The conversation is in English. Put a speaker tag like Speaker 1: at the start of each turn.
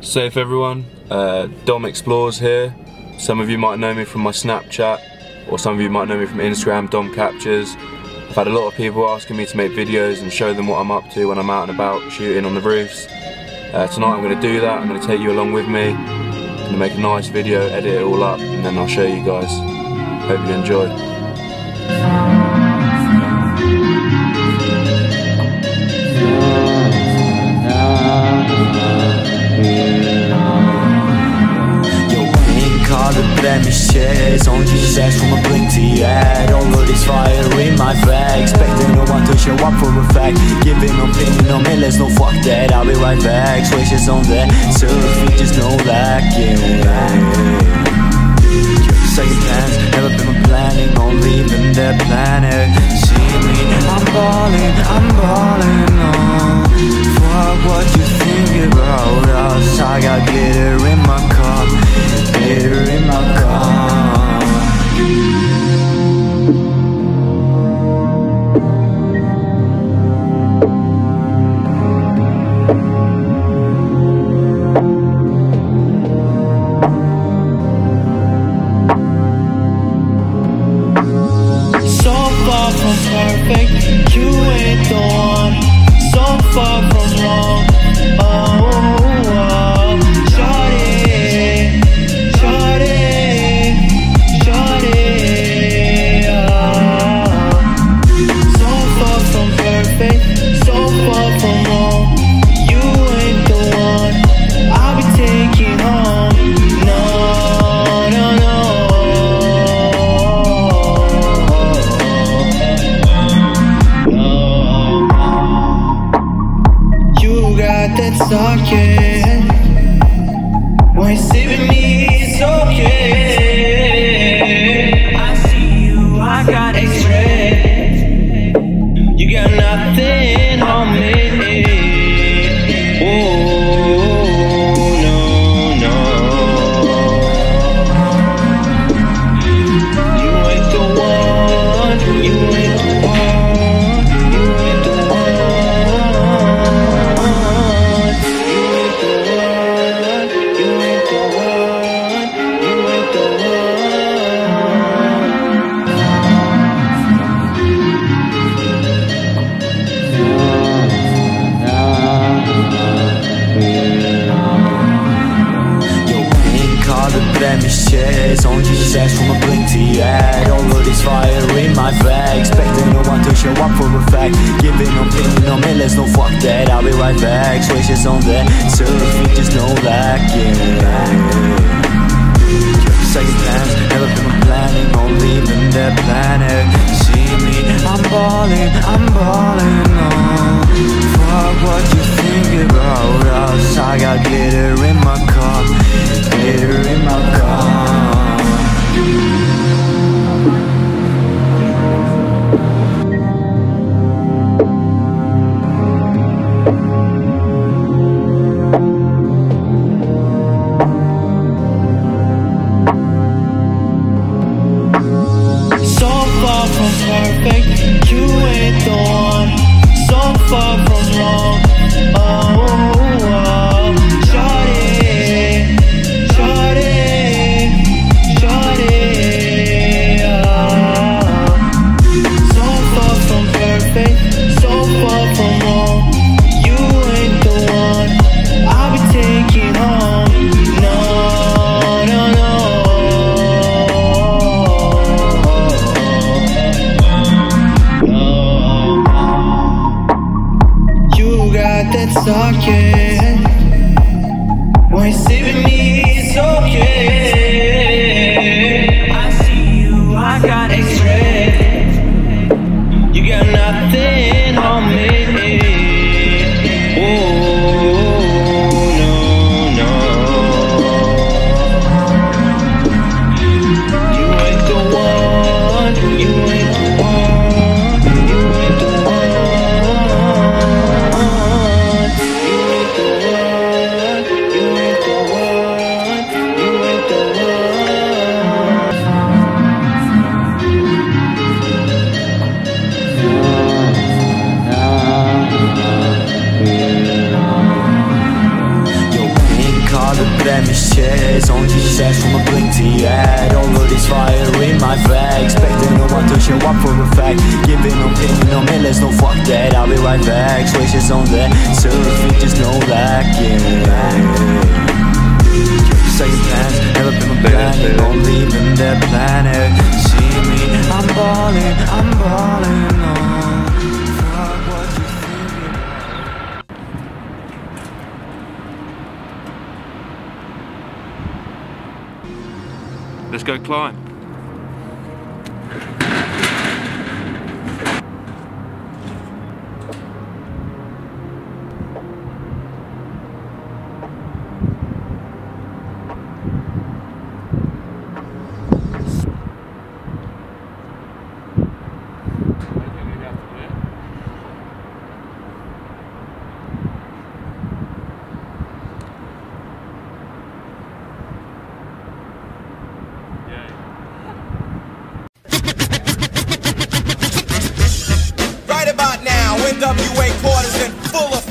Speaker 1: Safe everyone, Dom Explores here. Some of you might know me from my Snapchat, or some of you might know me from Instagram, Dom Captures. I've had a lot of people asking me to make videos and show them what I'm up to when I'm out and about shooting on the roofs. Tonight I'm going to do that. I'm going to take you along with me. I'm going to make a nice video, edit it all up, and then I'll show you guys. Hope you enjoy.
Speaker 2: Blemishes on Jesus from a blink to the head. All of this fire in my bag, expecting no one to show up for a fact. Giving opinion on me, let's no fuck that. I'll be right back, switches on that surf, just no lacking. Second plans, never been planning on leaving the planet. See me, I'm balling on. Fuck what you think about us. I got glitter in my cup, glitter in my cup.
Speaker 3: So far from perfect, you ain't the one. So far from wrong. That's okay. When you sit with me, it's okay. I see you, I got X-ray. You got nothing on me. Oh, no, no. You ain't the one. You ain't the one. You ain't the one.
Speaker 2: Blemishes on Jesus from a blink to the head. All of this fire in my bag, expecting no one to show up for a fact. Giving opinion on me, let's no fuck that. I'll be right back, switches on that surf, just no lacking. Second plans, never been planning on leaving the planet. See me, I'm balling on. Fuck what you think about us. I got glitter in my cup, glitter in my cup.
Speaker 3: So far from perfect, you ain't the one. So far from wrong. That's okay. When you sit with me, it's okay. I see you, I got X-ray. You got nothing on me. Oh, no, no. You ain't the one. You ain't the one. You ain't the one.
Speaker 2: a fact. Giving opinion on millions, no fuck that, I'll be right back. Switches on that, surfing, just no lacking. Second plans, never been planning on leaving their planet. See me, I'm balling on. Fuck what you think.
Speaker 1: Let's go climb.
Speaker 4: Right about now, NWA quarters in full effect.